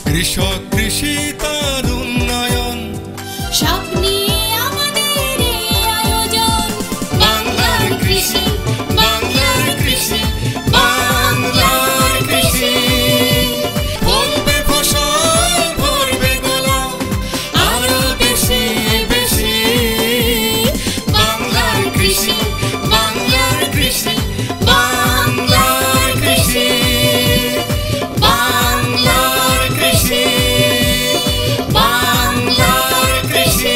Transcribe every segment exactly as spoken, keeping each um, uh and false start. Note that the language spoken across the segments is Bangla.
কৃষক কৃষি তার উন্নয়ন সব নিয়ে আমাদের এই আয়োজন বাংলার কৃষি বাংলার কৃষি বাংলার কৃষি ফলবে ফসল ভরবে গোলাম আরো বেশি বেশি বাংলার কৃষি বাংলার কৃষি বাংলার কৃষি বাংলার কৃষি বাংলার কৃষি।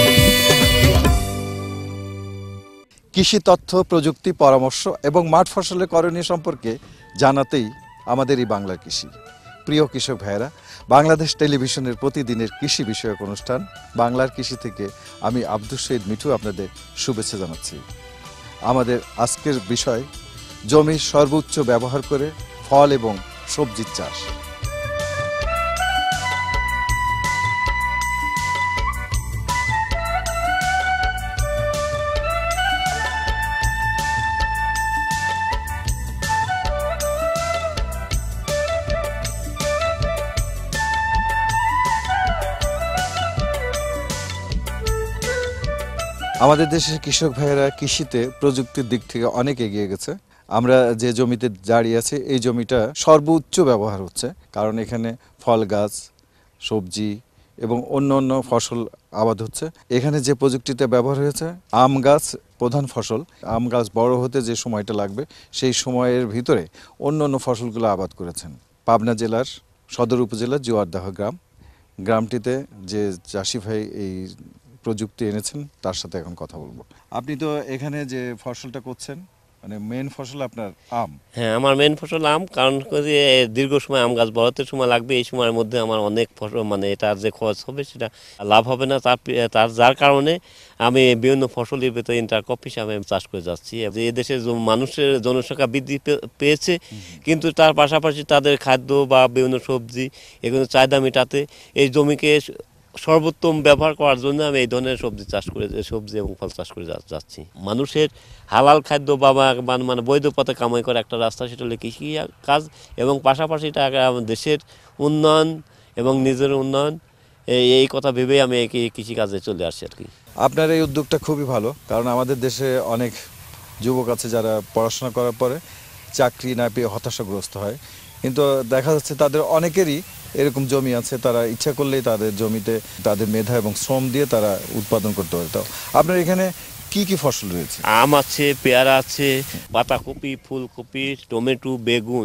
কৃষি তথ্য প্রযুক্তি পরামর্শ এবং মাঠ ফসলের করণীয় সম্পর্কে জানাতেই আমাদের এই বাংলার কৃষি। প্রিয় কৃষক ভাইয়েরা, বাংলাদেশ টেলিভিশনের প্রতিদিনের কৃষি বিষয়ক অনুষ্ঠান বাংলার কৃষি থেকে আমি আব্দুল শহীদ মিঠু আপনাদের শুভেচ্ছা জানাচ্ছি। আমাদের আজকের বিষয় জমির সর্বোচ্চ ব্যবহার করে ফল এবং সবজির চাষ। আমাদের দেশের কৃষক ভাইয়েরা কৃষিতে প্রযুক্তির দিক থেকে অনেক এগিয়ে গেছে। আমরা যে জমিতে দাঁড়িয়ে আছি এই জমিটা সর্বোচ্চ ব্যবহার হচ্ছে, কারণ এখানে ফল গাছ, সবজি এবং অন্য অন্য ফসল আবাদ হচ্ছে। এখানে যে প্রযুক্তিটা ব্যবহার হয়েছে, আম গাছ প্রধান ফসল, আম গাছ বড় হতে যে সময়টা লাগবে সেই সময়ের ভিতরে অন্য অন্য ফসলগুলো আবাদ করেছেন। পাবনা জেলার সদর উপজেলার জোয়ারদাহ গ্রাম, গ্রামটিতে যে চাষি ভাই এই প্রযুক্তি এনেছেন তার সাথে এখন কথা বলবো। আপনি তো এখানে যে ফসলটা করছেন, মানে মেন ফসল আপনার আম। হ্যাঁ, আমার মেন ফসল আম, কারণ দীর্ঘ সময় আম গাছ বড়তে সময় লাগবে। এই সময়ের মধ্যে আমার অনেক ফসল মানে এটার যে খরচ হবে সেটা লাভ হবে না, তার তার যার কারণে আমি বিভিন্ন ফসলের ভেতরে ইন্টারক্রপ হিসাবে চাষ করে যাচ্ছি। এই দেশের মানুষের জনসংখ্যা বৃদ্ধি পেয়েছে, কিন্তু তার পাশাপাশি তাদের খাদ্য বা বিভিন্ন সবজি এগুলো চাহিদা মেটাতে এই জমিকে সর্বোত্তম ব্যবহার করার জন্য আমি এই ধরনের সবজি চাষ করে সবজি এবং ফল চাষ করে যাচ্ছি। মানুষের হালাল খাদ্য বা মানে বৈধ পথে কামাই করা একটা রাস্তা, সেটা হলো কৃষি কাজ, এবং পাশাপাশি এটা দেশের উন্নয়ন এবং নিজের উন্নয়ন, এই কথা ভেবেই আমি এই কৃষিকাজে চলে আসছি আর কি। আপনার এই উদ্যোগটা খুবই ভালো, কারণ আমাদের দেশে অনেক যুবক আছে যারা পড়াশোনা করার পরে চাকরি না পেয়ে হতাশাগ্রস্ত হয়, কিন্তু দেখা যাচ্ছে তাদের অনেকেরই এরকম জমি আছে, তারা ইচ্ছা করলেই তাদের জমিতে তাদের মেধা এবং শ্রম দিয়ে তারা উৎপাদন করতে পারে। তো আপনার এখানে কি কি ফসল রয়েছে? আম আছে, পেয়ারা আছে, পাতাকপি, ফুলকপি, টমেটো, বেগুন,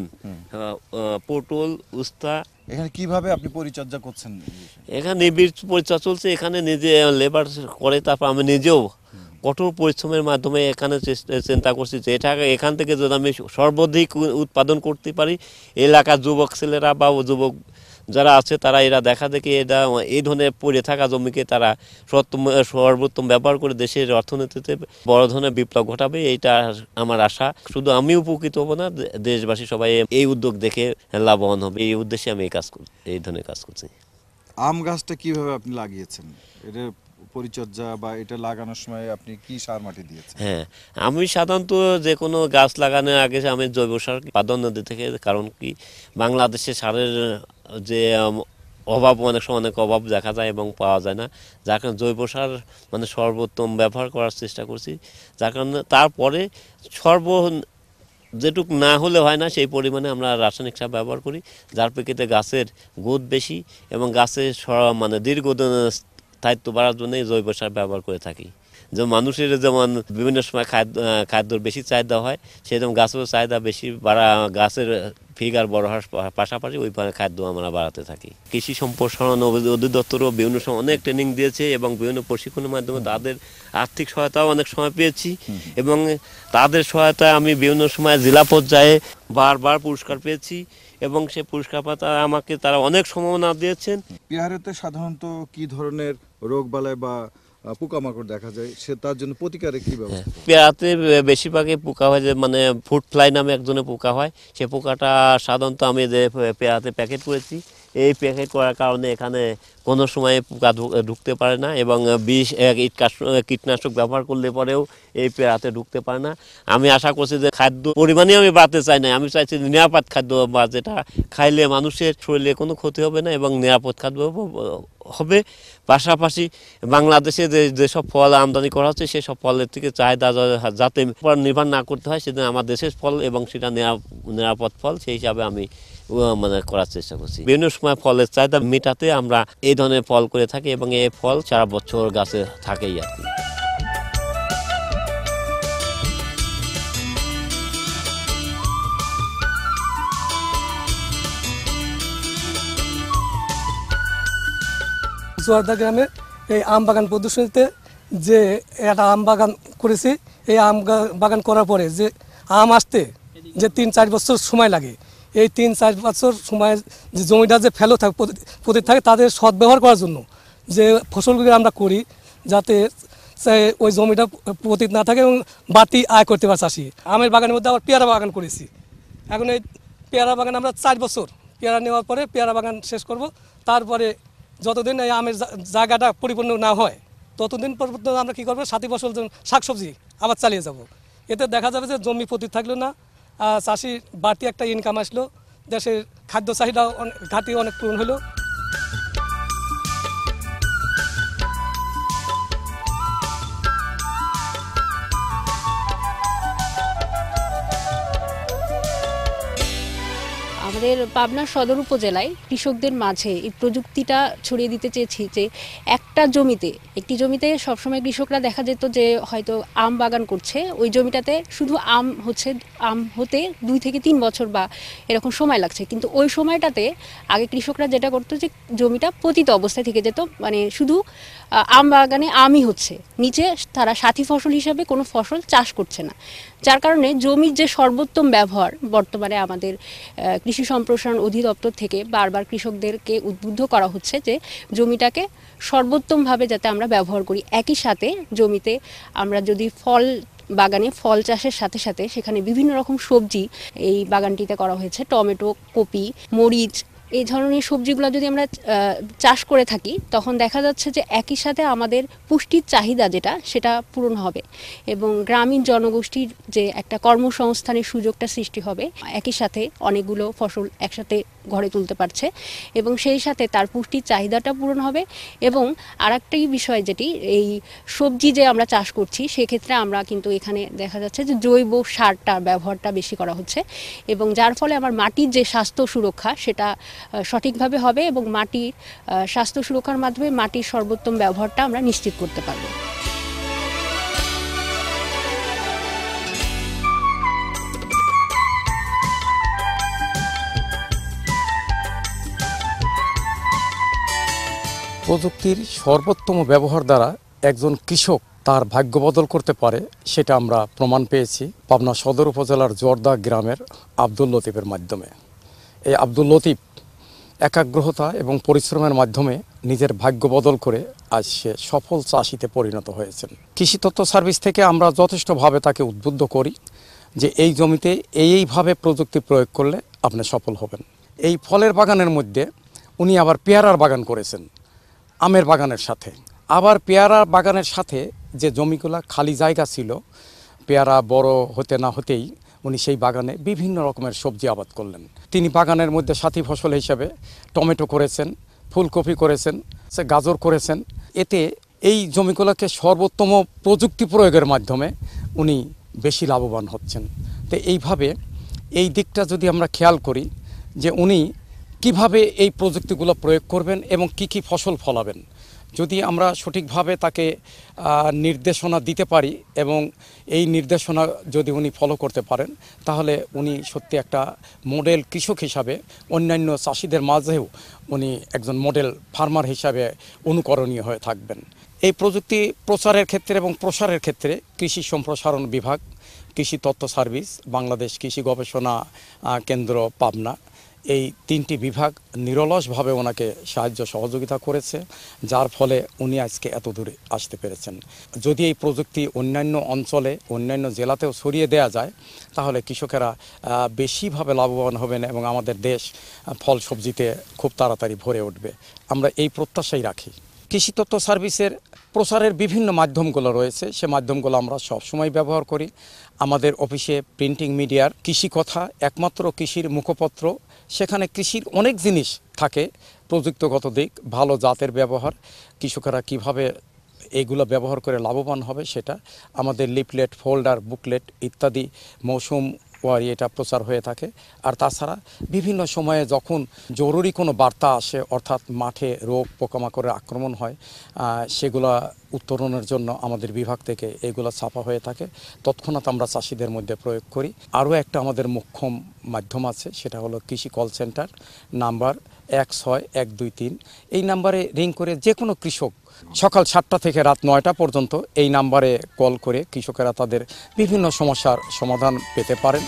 পটল, উস্তা। এখানে কিভাবে আপনি পরিচর্যা করছেন? এখানে নিবিড় পরিচর্যা চলছে, এখানে নিজে লেবার করে, তারপর আমি নিজেও কঠোর পরিশ্রমের মাধ্যমে এখানে চিন্তা করছি যে এটা এখান থেকে যদি আমি সর্বাধিক উৎপাদন করতে পারি, এলাকার যুবক ছেলেরা বা যুবক যারা আছে তারা এরা দেখা দেখি এটা এই ধরনের পড়ে থাকা জমিকে তারা সর্বোত্তম ব্যবহার করে দেশের অর্থনীতিতে বড় ধরনের বিপ্লব ঘটাবে, এইটা আমার আশা। শুধু আমি উপকৃত হব না, দেশবাসী সবাই এই উদ্যোগ দেখে লাভবান হবে, এই উদ্দেশ্যে আমি এই কাজ করি, এই ধরনের কাজ করছি। আম গাছটা কিভাবে আপনি লাগিয়েছেন? এটা পরিচর্যা বা এটা লাগানোর সময় আপনি কি সার মাটি দিয়েছেন? হ্যাঁ, আমি সাধারণত যে কোনো গাছ লাগানোর আগে আমি জৈব সার প্রাধান্য দিয়ে থেকে, কারণ কি বাংলাদেশে সারের যে অভাব অনেক সময় অনেক অভাব দেখা যায় এবং পাওয়া যায় না, যার কারণে জৈব সার মানে সর্বোত্তম ব্যবহার করার চেষ্টা করছি। যার কারণে তারপরে সর্ব যেটুক না হলে হয় না সেই পরিমাণে আমরা রাসায়নিক সার ব্যবহার করি, যার প্রেক্ষিতে গাছের গ্রোথ বেশি এবং গাছের মানে দীর্ঘদিন স্থায়িত্ব বাড়ার জন্য জৈব সার ব্যবহার করে থাকি। যেমন মানুষের যেমন বিভিন্ন সময় খাদ্য খাদ্যর বেশি চাহিদা হয়, সেরকম গাছেরও চাহিদা বেশি বাড়া, গাছের ফিগার বড় হওয়ার পাশাপাশি ওই খাদ্য আমরা বাড়াতে থাকি। কৃষি সম্প্রসারণ অধিদপ্তরও বিভিন্ন সময় অনেক ট্রেনিং দিয়েছে এবং বিভিন্ন প্রশিক্ষণের মাধ্যমে তাদের আর্থিক সহায়তাও অনেক সময় পেয়েছি, এবং তাদের সহায়তায় আমি বিভিন্ন সময় জেলা পর্যায়ে বারবার পুরস্কার পেয়েছি, এবং সেই পুরস্কার পাতা আমাকে তারা অনেক সম্ভাবনা দিয়েছেন। পেয়ারাতে সাধারণত কি ধরনের রোগ বালাই বা পোকামাকড় দেখা যায়, সে তার জন্য প্রতিকারে কি ব্যবস্থা? পেয়ারাতে বেশিরভাগই পোকা হয়, যে মানে ফুড ফ্লাই নামে এক ধরনের পোকা হয়, সে পোকাটা সাধারণত আমি যে পেয়ারাতে প্যাকেট করেছি এই প্যাকেট করার কারণে এখানে কোনো সময় পোকা ঢুকতে পারে না এবং বিষ কীটনাশক ব্যবহার করলে পরেও এই পেয়ারাতে ঢুকতে পারে না। আমি আশা করছি যে খাদ্য পরিমাণে আমি বাড়তে চাই না, আমি চাইছি নিরাপদ খাদ্য বা যেটা খাইলে মানুষের শরীরে কোনো ক্ষতি হবে না এবং নিরাপদ খাদ্য হবে। পাশাপাশি বাংলাদেশে যে যেসব ফল আমদানি করা হচ্ছে সেসব ফলের থেকে চাহিদা যাতে নির্ভর না করতে হয়, সেজন্য আমার দেশের ফল এবং সেটা নিরাপদ ফল সেই হিসাবে আমি মানে করার চেষ্টা করছি। বিভিন্ন সময় ফলের চাহিদা মেটাতে আমরা এই ধরনের ফল করে থাকি এবং এই ফল সারা বছর গাছে থাকেই আর কি। জোয়ারদা গ্রামে এই আম বাগান প্রদর্শনীতে যে একটা আম বাগান করেছি, এই আম বাগান করার পরে যে আম আসতে যে তিন চার বছর সময় লাগে, এই তিন চার বছর সময় যে জমিটা যে ফেলো থাকে পতিত থাকে তাদের সদ্ব্যবহার করার জন্য যে ফসলগুলি আমরা করি যাতে ওই জমিটা পতিত না থাকে এবং বাড়তি আয় করতে পারে চাষি। আমের বাগানের মধ্যে আবার পেয়ারা বাগান করেছি। এখন এই পেয়ারা বাগান আমরা চার বছর পেয়ারা নেওয়ার পরে পেয়ারা বাগান শেষ করব, তারপরে যতদিন এই আমের জায়গাটা পরিপূর্ণ না হয় ততদিন পর্যন্ত আমরা কী করবো সাথী ফসল শাকসবজি আবার চালিয়ে যাব। এতে দেখা যাবে যে জমি পতিত থাকলো না, চাষির বাড়তি একটা ইনকাম আসলো, দেশের খাদ্য চাহিদা ঘাটতি অনেক পূরণ হলো। আমাদের পাবনা সদর উপজেলায় কৃষকদের মাঝে এই প্রযুক্তিটা ছড়িয়ে দিতে চেয়েছি যে একটা জমিতে একটি জমিতে সবসময় কৃষকরা দেখা যেত যে হয়তো আম বাগান করছে, ওই জমিটাতে শুধু আম হচ্ছে, আম হতে দুই থেকে তিন বছর বা এরকম সময় লাগছে, কিন্তু ওই সময়টাতে আগে কৃষকরা যেটা করতো যে জমিটা পতিত অবস্থায় থেকে যেত, মানে শুধু আম বাগানে আমই হচ্ছে, নিচে তারা সাথী ফসল হিসাবে কোনো ফসল চাষ করছে না, যার কারণে জমির যে সর্বোত্তম ব্যবহার বর্তমানে আমাদের কৃষি সম্প্রসারণ অধিদপ্তর থেকে বারবার কৃষকদেরকে উদ্বুদ্ধ করা হচ্ছে যে জমিটাকে সর্বোত্তমভাবে যাতে আমরা ব্যবহার করি। একই সাথে জমিতে আমরা যদি ফল বাগানে ফল চাষের সাথে সাথে সেখানে বিভিন্ন রকম সবজি এই বাগানটিতে করা হয়েছে, টমেটো, কপি, মরিচ, এই ধরনের সবজিগুলো যদি আমরা চাষ করে থাকি তখন দেখা যাচ্ছে যে একই সাথে আমাদের পুষ্টির চাহিদা যেটা সেটা পূরণ হবে এবং গ্রামীণ জনগোষ্ঠীর যে একটা কর্মসংস্থানের সুযোগটা সৃষ্টি হবে, একই সাথে অনেকগুলো ফসল একসাথে ঘরে তুলতে পারছে এবং সেই সাথে তার পুষ্টির চাহিদাটা পূরণ হবে। এবং আরেকটাই বিষয় যেটি এই সবজি যে আমরা চাষ করছি সেক্ষেত্রে আমরা কিন্তু এখানে দেখা যাচ্ছে যে জৈব সারটা ব্যবহারটা বেশি করা হচ্ছে এবং যার ফলে আমার মাটির যে স্বাস্থ্য সুরক্ষা সেটা সঠিকভাবে হবে এবং মাটির স্বাস্থ্য সুরক্ষার মাধ্যমে মাটির সর্বোত্তম ব্যবহারটা আমরা নিশ্চিত করতে পারব। প্রযুক্তির সর্বোত্তম ব্যবহার দ্বারা একজন কৃষক তার ভাগ্য বদল করতে পারে সেটা আমরা প্রমাণ পেয়েছি পাবনা সদর উপজেলার জোয়ারদা গ্রামের আব্দুল লতিফের মাধ্যমে। এই আব্দুল লতিফ একাগ্রতা এবং পরিশ্রমের মাধ্যমে নিজের ভাগ্য বদল করে আজ সে সফল চাষিতে পরিণত হয়েছেন। কৃষি তথ্য সার্ভিস থেকে আমরা যথেষ্টভাবে তাকে উদ্বুদ্ধ করি যে এই জমিতে এই এইভাবে প্রযুক্তি প্রয়োগ করলে আপনি সফল হবেন। এই ফলের বাগানের মধ্যে উনি আবার পেয়ারার বাগান করেছেন আমের বাগানের সাথে, আবার পেয়ারা বাগানের সাথে যে জমিগুলো খালি জায়গা ছিল পেয়ারা বড় হতে না হতেই উনি সেই বাগানে বিভিন্ন রকমের সবজি আবাদ করলেন। তিনি বাগানের মধ্যে সাথী ফসল হিসেবে টমেটো করেছেন, ফুলকপি করেছেন, সে গাজর করেছেন। এতে এই জমিগুলোকে সর্বোত্তম প্রযুক্তি প্রয়োগের মাধ্যমে উনি বেশি লাভবান হচ্ছেন। তো এইভাবে এই দিকটা যদি আমরা খেয়াল করি যে উনি কিভাবে এই প্রযুক্তিগুলো প্রয়োগ করবেন এবং কি কি ফসল ফলাবেন, যদি আমরা সঠিকভাবে তাকে নির্দেশনা দিতে পারি এবং এই নির্দেশনা যদি উনি ফলো করতে পারেন তাহলে উনি সত্যি একটা মডেল কৃষক হিসাবে অন্যান্য চাষিদের মাঝেও উনি একজন মডেল ফার্মার হিসাবে অনুকরণীয় হয়ে থাকবেন। এই প্রযুক্তি প্রচারের ক্ষেত্রে এবং প্রসারের ক্ষেত্রে কৃষি সম্প্রসারণ বিভাগ, কৃষি তথ্য সার্ভিস, বাংলাদেশ কৃষি গবেষণা কেন্দ্র পাবনা এই তিনটি বিভাগ নিরলসভাবে ওনাকে সাহায্য সহযোগিতা করেছে, যার ফলে উনি আজকে এত দূরে আসতে পেরেছেন। যদি এই প্রযুক্তি অন্যান্য অঞ্চলে অন্যান্য জেলাতেও ছড়িয়ে দেওয়া যায় তাহলে কৃষকেরা বেশিভাবে লাভবান হবেন এবং আমাদের দেশ ফল সবজিতে খুব তাড়াতাড়ি ভরে উঠবে। আমরা এই প্রত্যাশাই রাখি। কৃষি তথ্য সার্ভিসের প্রচারের বিভিন্ন মাধ্যমগুলো রয়েছে, সে মাধ্যমগুলো আমরা সবসময় ব্যবহার করি। আমাদের অফিসে প্রিন্টিং মিডিয়ার কৃষি কথা, একমাত্র কৃষির মুখপত্র, সেখানে কৃষির অনেক জিনিস থাকে, প্রযুক্তিগত দিক, ভালো জাতের ব্যবহার, কৃষকেরা কিভাবে এগুলো ব্যবহার করে লাভবান হবে সেটা, আমাদের লিফলেট, ফোল্ডার, বুকলেট ইত্যাদি মৌসুম ওয়ারি এটা প্রচার হয়ে থাকে। আর তাছাড়া বিভিন্ন সময়ে যখন জরুরি কোনো বার্তা আসে, অর্থাৎ মাঠে রোগ পোকামাকড়ের আক্রমণ হয়, সেগুলো উত্তরণের জন্য আমাদের বিভাগ থেকে এগুলো ছাপা হয়ে থাকে, তৎক্ষণাৎ আমরা চাষিদের মধ্যে প্রয়োগ করি। আরও একটা আমাদের মুখ্য মাধ্যম আছে, সেটা হলো কৃষি কল সেন্টার নাম্বার এক ছয় এক দুই তিন। এই নাম্বারে রিং করে যে কোনো কৃষক সকাল সাতটা থেকে রাত নয়টা পর্যন্ত এই নাম্বারে কল করে কৃষকেরা তাদের বিভিন্ন সমস্যার সমাধান পেতে পারেন।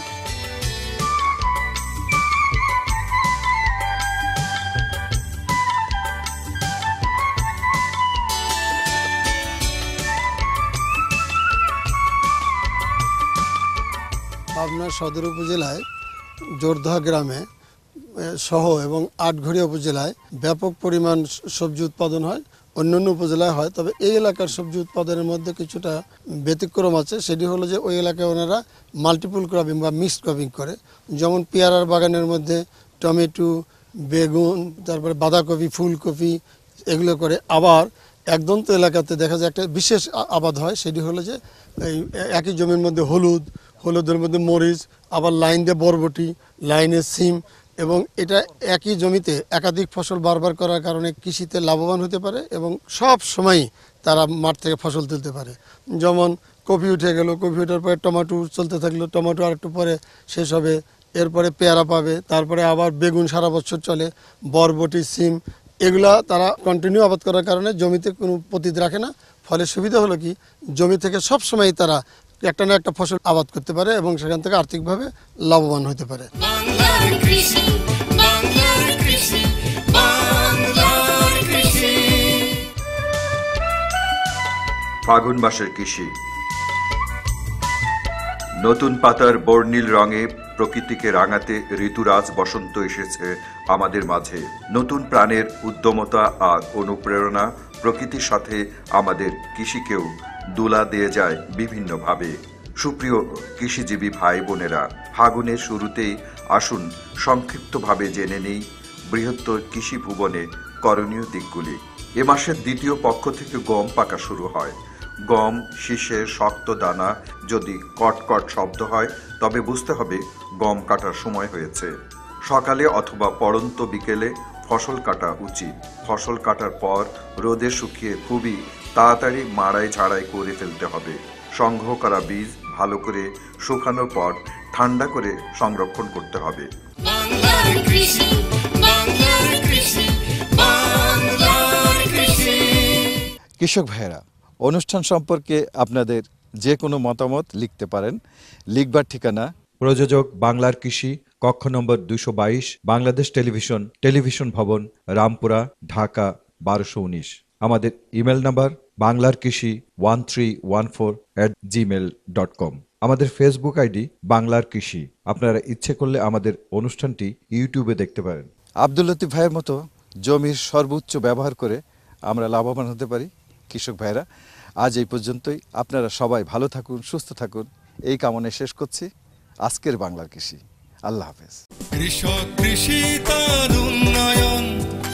পাবনা সদর উপজেলায় জোরদহ গ্রামে সহ এবং আটঘরিয়া উপজেলায় ব্যাপক পরিমাণ সবজি উৎপাদন হয়, অন্যান্য উপজেলায় হয়। তবে এই এলাকার সবজি উৎপাদনের মধ্যে কিছুটা ব্যতিক্রম আছে, সেটি হলো যে ওই এলাকায় ওনারা মাল্টিপল ক্রপিং বা মিক্সড ক্রপিং করে। যেমন পেয়ারার বাগানের মধ্যে টমেটো, বেগুন, তারপরে বাঁধাকপি, ফুলকপি এগুলো করে। আবার একদন্ত এলাকাতে দেখা যায় একটা বিশেষ আবাদ হয়, সেটি হলো যে এই একই জমির মধ্যে হলুদ, হলুদের মধ্যে মরিচ, আবার লাইন দিয়ে বরবটি, লাইনে সিম, এবং এটা একই জমিতে একাধিক ফসল বারবার করার কারণে কৃষিতে লাভবান হতে পারে এবং সব সময়ই তারা মাঠ থেকে ফসল তুলতে পারে। যেমন কপি উঠে গেল, কপি ওঠার পরে টমেটো চলতে থাকলো, টমেটো আর একটু পরে শেষ হবে, এরপরে পেয়ারা পাবে, তারপরে আবার বেগুন সারা বছর চলে, বরবটি, সিম, এগুলা তারা কন্টিনিউ আবাদ করার কারণে জমিতে কোনো পতিত রাখে না। ফলে সুবিধা হলো কি, জমি থেকে সব সময় তারা একটা না একটা ফসল আবাদ করতে পারে এবং সেখান থেকে আর্থিকভাবে লাভবান হতে পারে। বাংলার কৃষি, বাংলার কৃষি, বাংলার কৃষি। ফাগুন মাসের কৃষি। নতুন পাতার বর্ণিল রঙে প্রকৃতিকে রাঙাতে ঋতুরাজ বসন্ত এসেছে আমাদের মাঝে। নতুন প্রাণের উদ্যমতা আর অনুপ্রেরণা প্রকৃতির সাথে আমাদের কৃষিকেও দোলা দিয়ে যায় বিভিন্নভাবে। সুপ্রিয় কৃষিজীবী ভাই বোনেরা, ফাগুনের শুরুতেই আসুন সংক্ষিপ্তভাবে জেনে নেই বৃহত্তর কৃষি ভুবনে করণীয় দিকগুলি। এ মাসের দ্বিতীয় পক্ষ থেকে গম পাকা শুরু হয়। গম শীষের শক্ত দানা যদি কটকট শব্দ হয় তবে বুঝতে হবে গম কাটার সময় হয়েছে। সকালে অথবা পড়ন্ত বিকেলে ফসল কাটা উচিত। ফসল কাটার পর রোদে শুকিয়ে খুবই তাড়াতাড়ি মাড়াই ঝাড়াই করে ফেলতে হবে। সংগ্রহ করা বীজ ভালো করে শুকানোর পর ঠান্ডা করে সংরক্ষণ করতে হবে। বাংলার কৃষি, বাংলার কৃষি, বাংলার কৃষি। কৃষক ভাইয়েরা, অনুষ্ঠান সম্পর্কে আপনাদের যে কোনো মতামত লিখতে পারেন। লিখবার ঠিকানা প্রযোজক বাংলার কৃষি, কক্ষ নম্বর দুশো বাইশ, বাংলাদেশ টেলিভিশন, টেলিভিশন ভবন, রামপুরা, ঢাকা বারোশো উনিশ। আমাদের ইমেল নাম্বার বাংলার কৃষি one three one four at Gmail dot com. আমাদের ফেসবুক আইডি বাংলার কৃষি। আপনারা ইচ্ছে করলে আমাদের অনুষ্ঠানটি ইউটিউবে দেখতে পারেন। আব্দুল লতিফ ভাইয়ের মতো জমির সর্বোচ্চ ব্যবহার করে আমরা লাভবান হতে পারি। কৃষক ভাইরা, আজ এই পর্যন্তই। আপনারা সবাই ভালো থাকুন, সুস্থ থাকুন, এই কামনায় শেষ করছি আজকের বাংলার কৃষি। আল্লাহ হাফেজ। কৃষক কৃষি তার উন্নয়ন